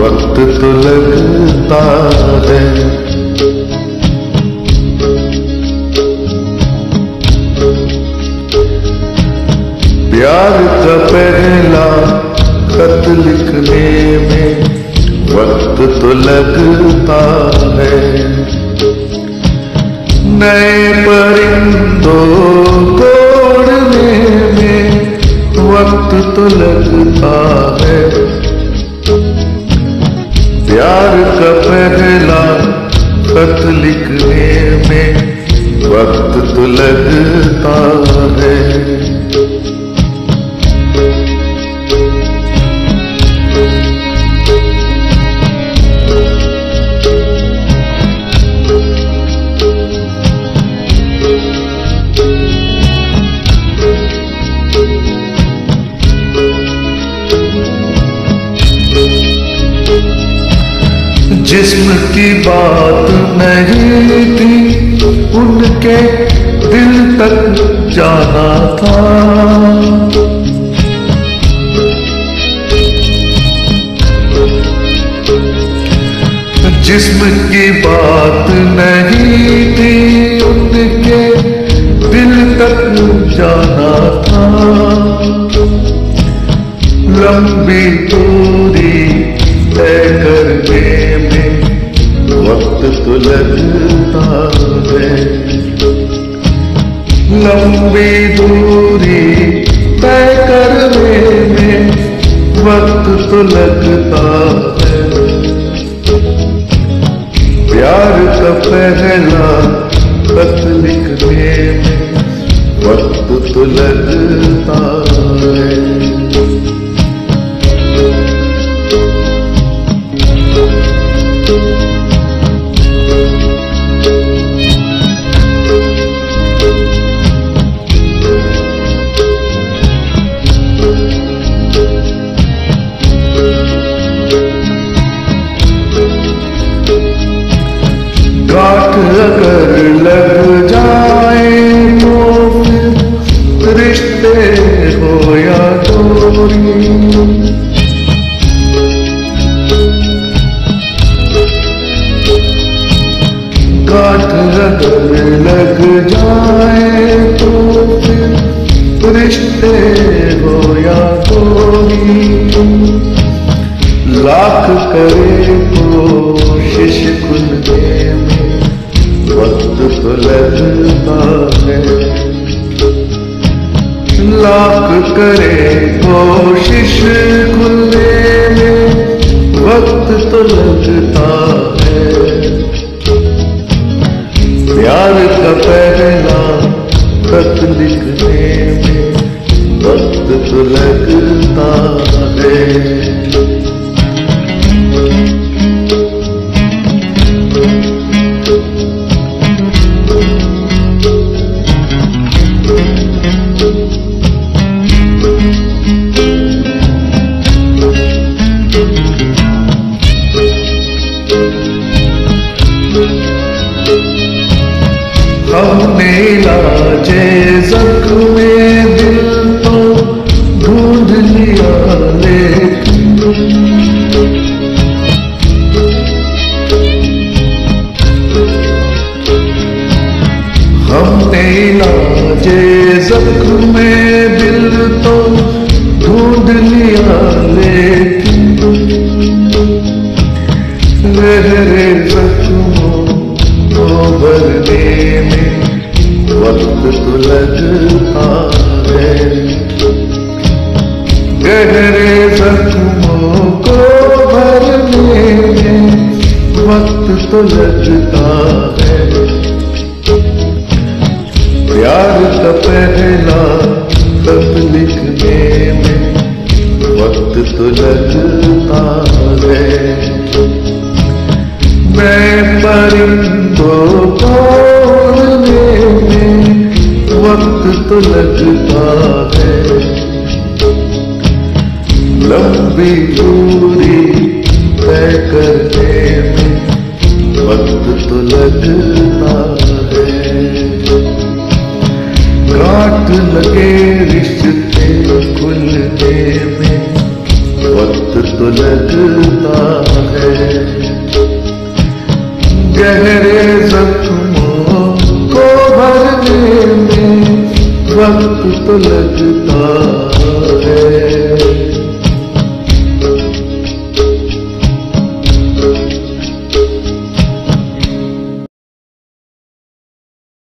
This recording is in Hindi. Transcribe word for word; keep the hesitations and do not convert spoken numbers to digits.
वक्त तो लगता है। प्यार का पहला खत लिखने में वक्त तो लगता है। नए परिंदों को उड़ने में वक्त तो लगता है। प्यार का पहला खत लिखने में वक्त तो लगता है। जिस्म की बात नहीं थी उनके दिल तक जाना था। जिस्म की बात नहीं थी उनके दिल तक जाना था। लंबी दूरी तय करने में वक्त तो लगता है। लंबी दूरी तय करने में वक्त तो लगता है। प्यार का पहला खत लिखने में वक्त तो लगता है। गांठ अगर लग जाए तो फिर रिश्ते हो या दूरी। गांठ अगर लग जाए तो फिर रिश्ते हो या दूरी। लाख करे कोशिश खुलने में वक्त तो लगता है। लाख करे कोशिश खुलने में वक्त तो लगता है। प्यार का पहला खत लिखने में वक्त तो लगता है। हमने इलाजे ज़ख्म दिल तो ढूंढ लिया लेकिन हमने इलाजे ज़ख्म दिल तो ढूंढ लिया लेकिन गहरे ज़ख्मों को भरने में वक्त तो लगता है। गहरे जख्मों को भरने में वक्त तो लगता है। प्यार का पहला खत लिखने में वक्त तो लगता है। मैं परिंदों को उड़ने में वक्त तो लगता है। लंबी दूरी तय करने में वक्त तो लगता है। गांठ लगे रिश्ते खुलने में वक्त तो लगता वक्त तो लगता है।